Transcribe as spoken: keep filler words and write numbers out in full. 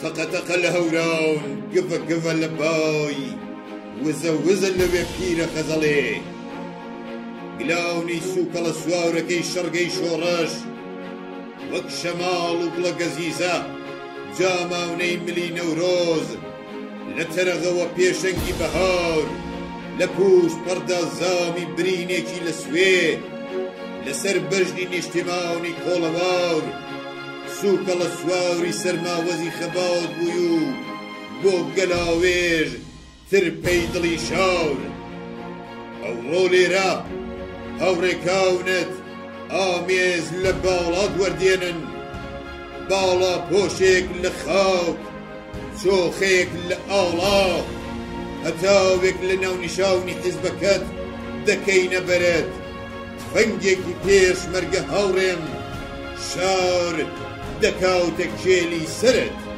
تەقەتەقە لە هەوراون گڤە گڤە لە بای وزە وزە لەوێ پیرە خەزەڵێ گلاونی سووکە لە سواورەکەی شەڕگەی شۆڕەش وەک شەماڵ و گڵە گەزیزە جاماونەی ملی نەورۆز لە تەرەغەوە پێشەنگی بەهار لە پووش پەڕدا زامی برینێکی لە سوێ لەسەر بەژنی نیشتیماونی کۆڵەوار سووکە لە سواوری سەرماوەزی خەبات بووی و بۆ گەلاوێژ ترپەی دڵی شاور ئەوڕۆ لێرە هەوڕێکاونت ئامێز لە باڵات وەردێنن باڵا پۆشێک لە خاک چۆخێک لە ئاڵا هەتاوێک لە ناونیشاونی حیزبەکەت دەکەینە بەرەت تفەنگێکی پێشمەرگە هاوڕێم شار دەکاوتە کێلی سەرت